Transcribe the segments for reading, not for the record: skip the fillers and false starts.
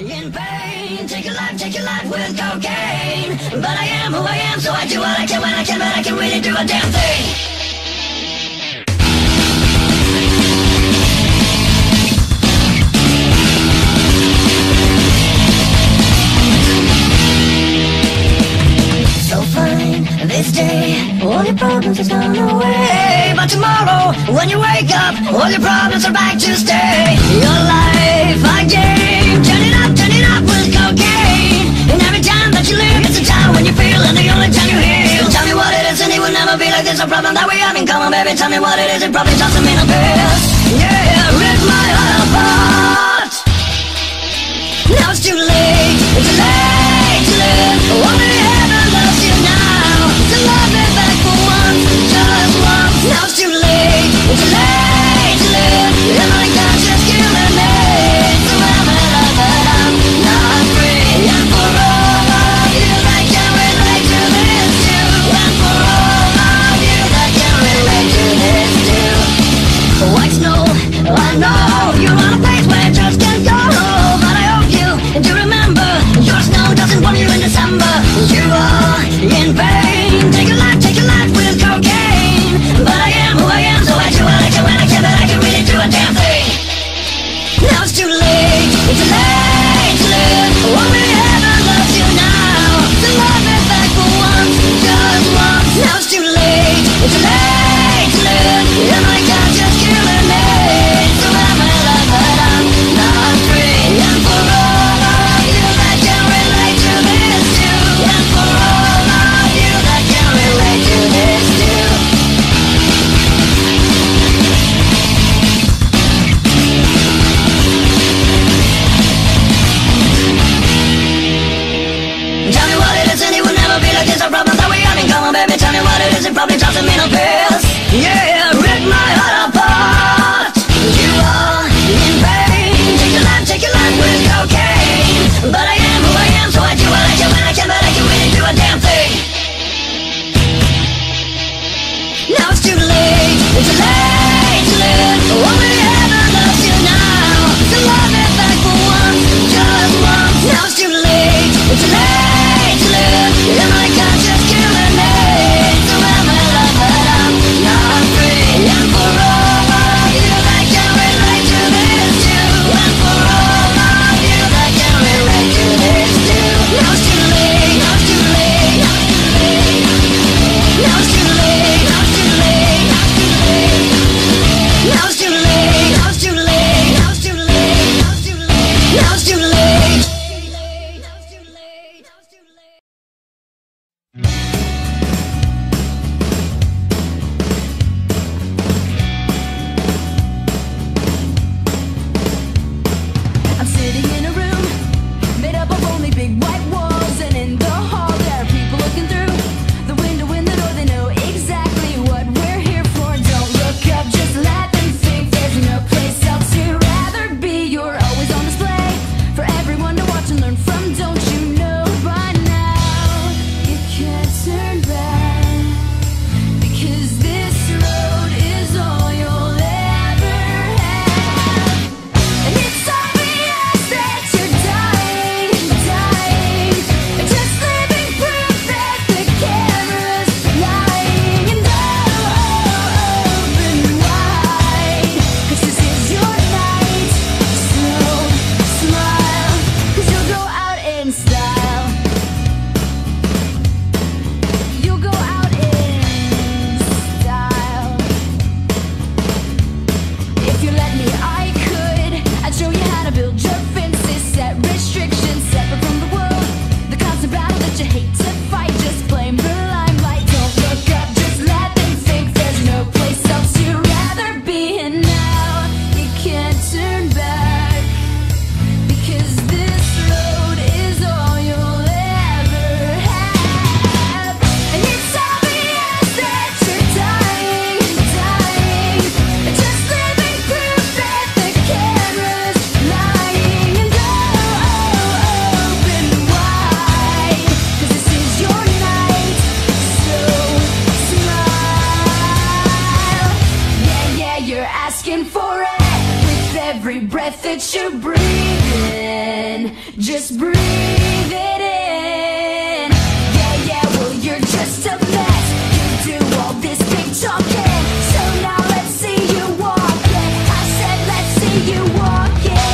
in pain. Take your life with cocaine. But I am who I am, so I do what I can when I can, but I can really do a damn thing. So fine, this day, all your problems have gone away. But tomorrow, when you wake up, all your problems are back to stay. Your life, a game, turn it up with cocaine. And every time that you live, it's a time when you feel, and the only time you heal. Tell me what it is, and it will never be like this. A problem that we have in common, baby. Tell me what it is, it probably doesn't mean a bit. Yeah, rip my heart apart. Now it's too late, it's too late to live. Only heaven loves you now. To love me back for once, just once. Now it's too late, it's too late to live. And my conscience killing me. So I'm alive, but I'm not free. And for all of you that can relate to this too. And for all of you that can relate to this too. White snow, I know you're on a place where you just can't go. But I hope you do remember, your snow doesn't warm you in December. You are in pain. Take your life with cocaine. But I am who I am, so I do what I can when I can, but I can really do a damn thing. Now it's too late, it's too late to live. Only heaven loves you now. To love me back for once, just once. Now it's too late, it's too late to live. And my conscience killing me. So I'm alive, but get you breathing. Just breathe it in. Yeah, yeah, well, you're just a mess. You do all this big talking. So now let's see you walk it. I said let's see you walk it.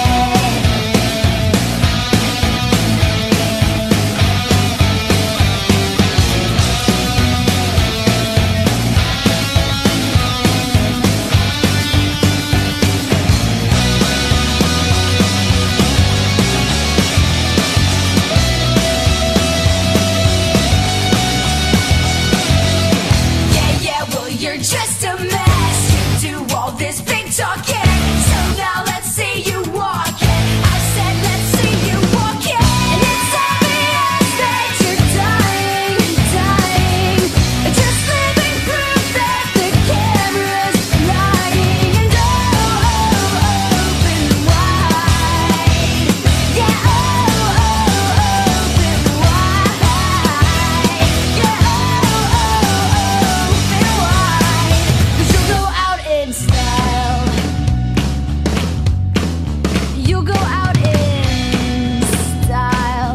You're just a mess. You do all this big talking. So now let's see you walk it. I said let's see you walk it. And it's obvious that you're dying, dying. Just living proof that the camera's lying. And open wide. Yeah, open wide. Yeah, open wide. 'Cause you'll go out in style. You'll go out in style.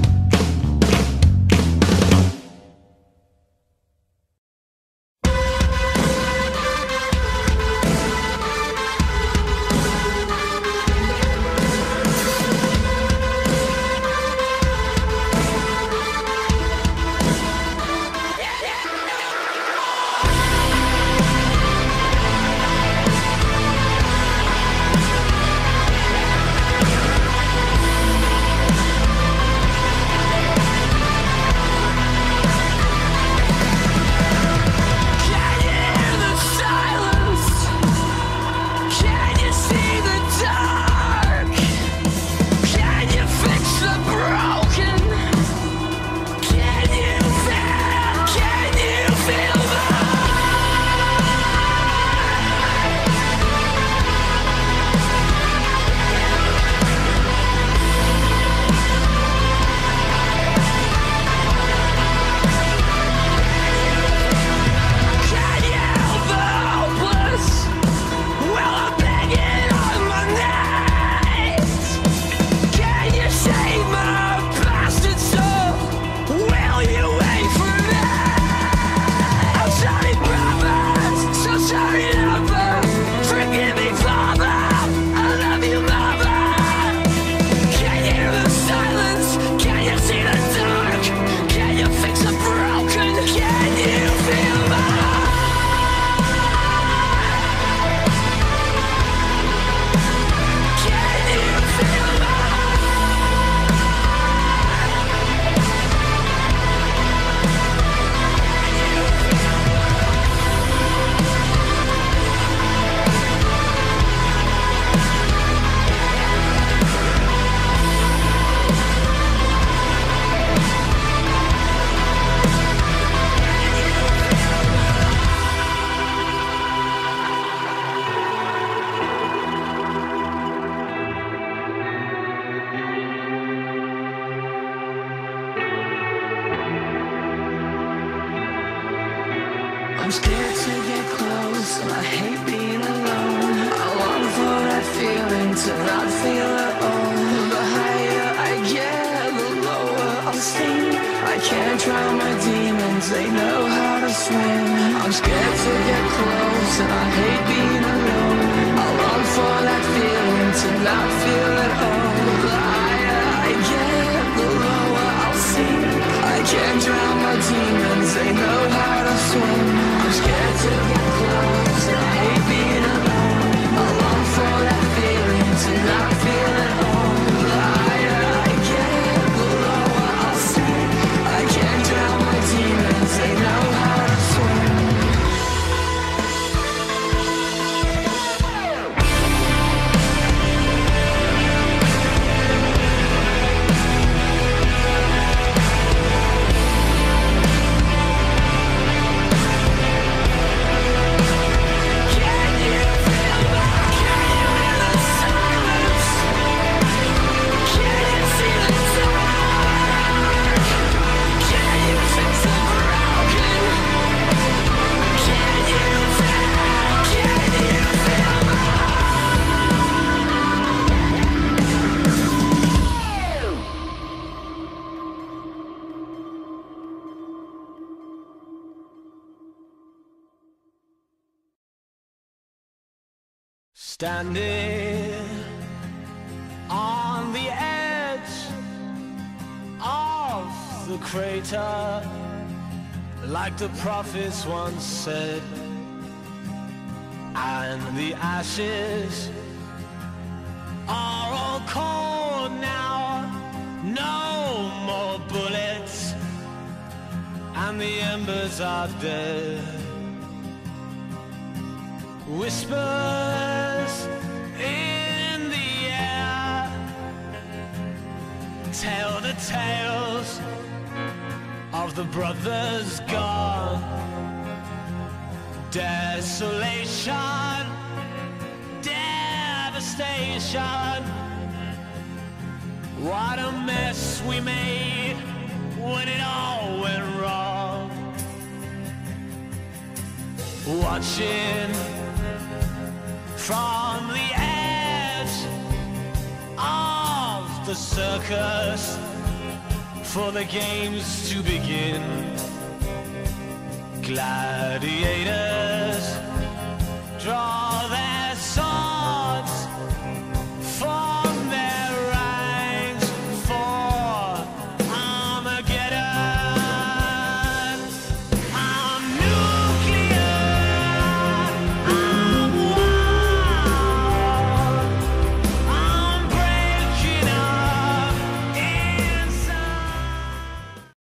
I'm scared to get close, and I hate being alone. I long for that feeling to not feel at all. The higher I get, the lower I'll sink. I can't drown my demons, they know how to swim. I'm scared to get close, and I hate being alone. I long for that feeling to not feel at all. The higher I get, the lower I'll sink. I can't drown my demons, they know how to swim. I'm scared to get close, and I hate being alone. I long for that feeling to not feel at all. The higher I get, the lower I'll sink. I can't drown my demons, they know how to swim. Standing on the edge of the crater, like the prophets once said, and the ashes are all cold now. No more bullets, and the embers are dead. Whispers in the air tell the tales of the brothers gone. Desolation, devastation. What a mess we made when it all went wrong. Watching from the edge of the circus for the games to begin. Gladiators